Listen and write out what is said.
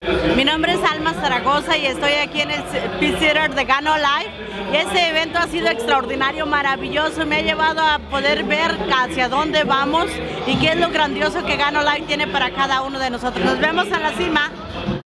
Mi nombre es Alma Zaragoza y estoy aquí en el Peace Theater de Gano Live. Y este evento ha sido extraordinario, maravilloso, me ha llevado a poder ver hacia dónde vamos y qué es lo grandioso que Gano Live tiene para cada uno de nosotros. Nos vemos a la cima.